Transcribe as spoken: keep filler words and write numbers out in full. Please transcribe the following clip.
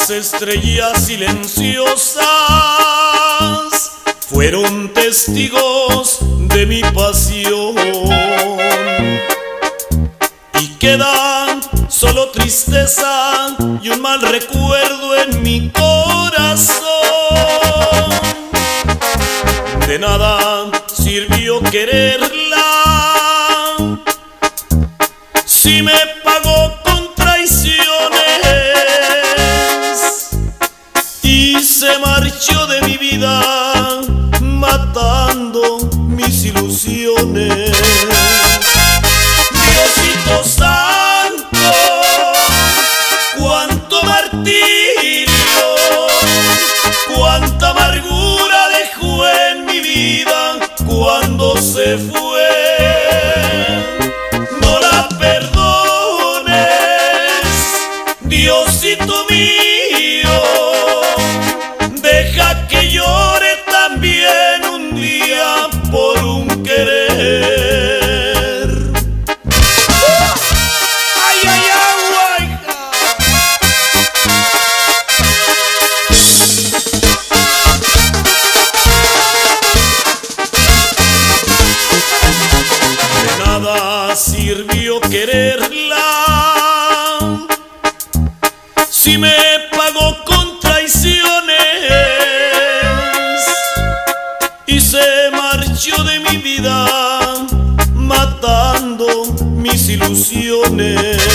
Las estrellas silenciosas fueron testigos de mi pasión, y quedan solo tristeza y un mal recuerdo en mi corazón. De nada sirvió quererla si me pagó con traiciones y se marchó de mi vida matando mis ilusiones. Diosito santo, cuánto martirio, cuánta amargura dejó en mi vida cuando se fue. No la perdones, Diosito mío, deja que llore también un día por un querer. ¡Ay, ay, ay, De nada sirvió quererla si me pagó con traiciones y se marchó de mi vida matando mis ilusiones.